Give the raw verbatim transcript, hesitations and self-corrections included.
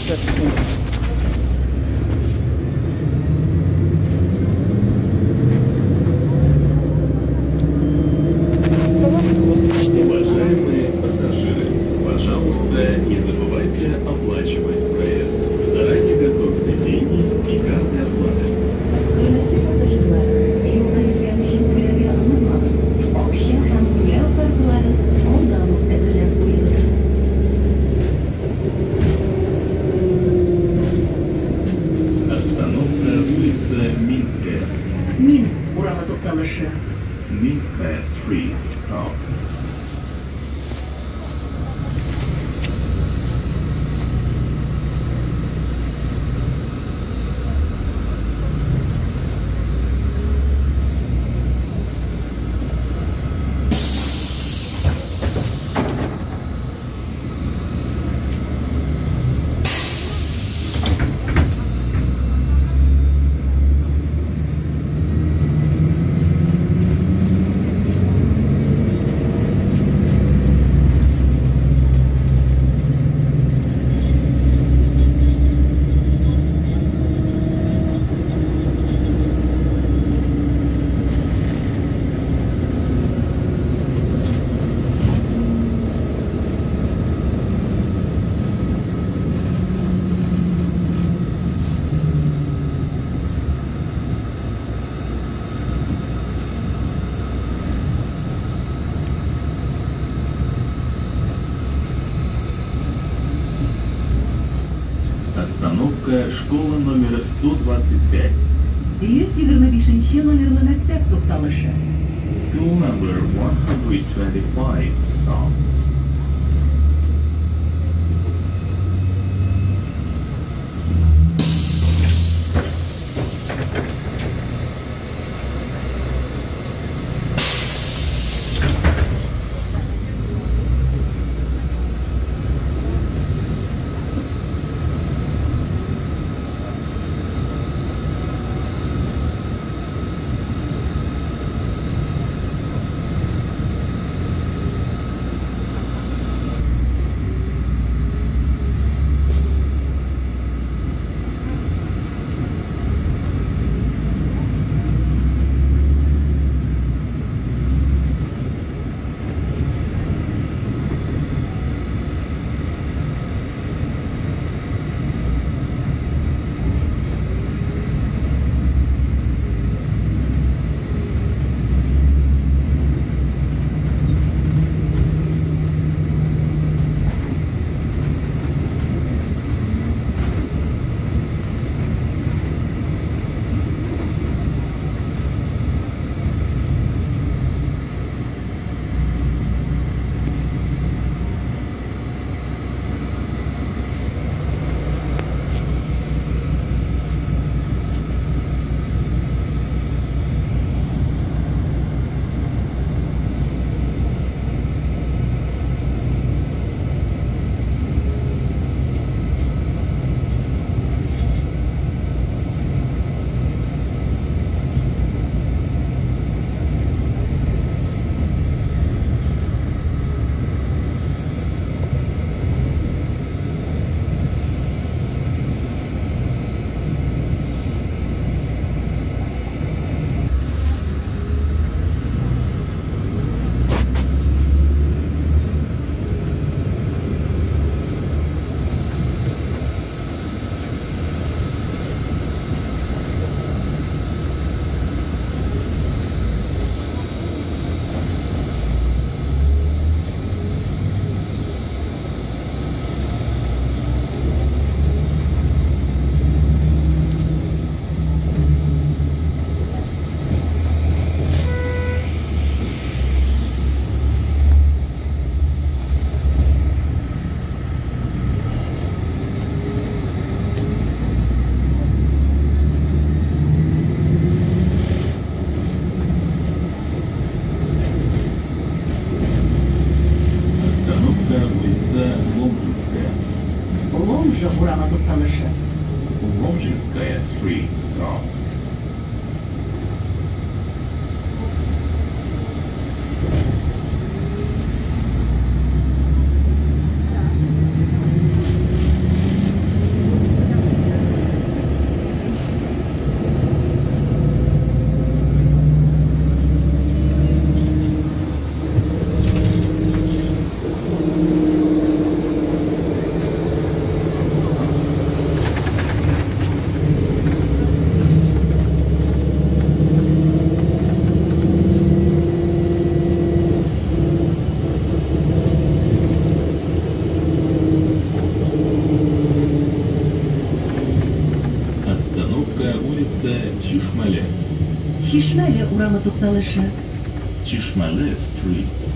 пятьдесят секунд. Уважаемые пассажиры, пожалуйста, не забывайте оплачивать проезд. Заранее готовьте деньги и карты оплаты. Hürmetli pasajırlar, yolda yüklenmiş üniteleri alınmaz. Okşayan hamburger kartları ondan ezilip uyulur. Остановка улица Минская. Minsk uğrama toktalışı. Минская Street Stop. Остановка школа номер сто двадцать пять. yüz yirmi beşinci numaralı mektep toktalışı. School number one hundred twenty-five stop. Ломжа uğrama toktalışı. Ломжинская Street Stop. Чишмале. Шишмәле урамы тукталышы. Чишмале street.